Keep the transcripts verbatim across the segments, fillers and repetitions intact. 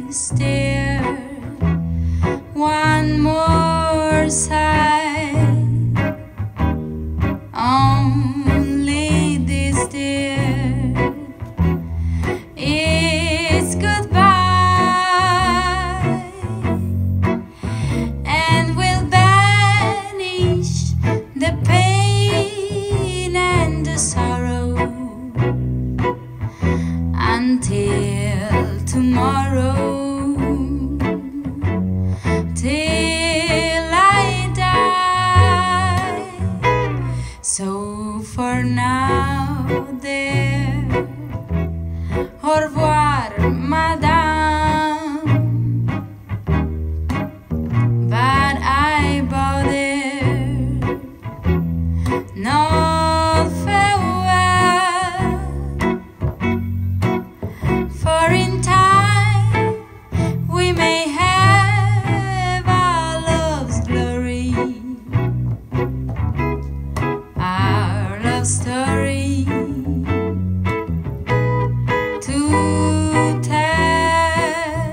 this dear, one more sigh, only this dear, it's goodbye, and will banish the pain and the sorrow until tomorrow, till I die. So for now, there, au revoir, madame, but I bow there, no farewell, for in time we may have our love's glory, our love story to tell.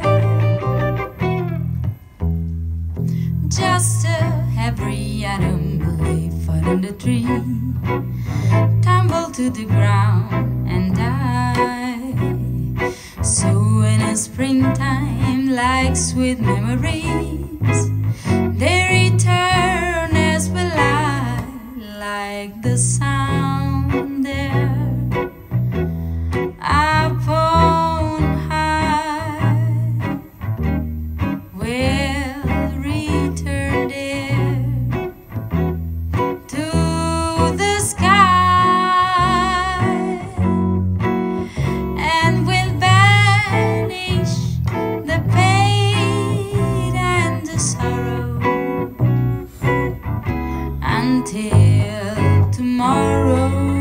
Just uh, every atom will fall on the tree, tumble to the ground and die. So in a springtime, like sweet memories, they return as we lie, like the sound there upon high. We'll return there to the sky, and we'll banish the pain and the sorrow until tomorrow.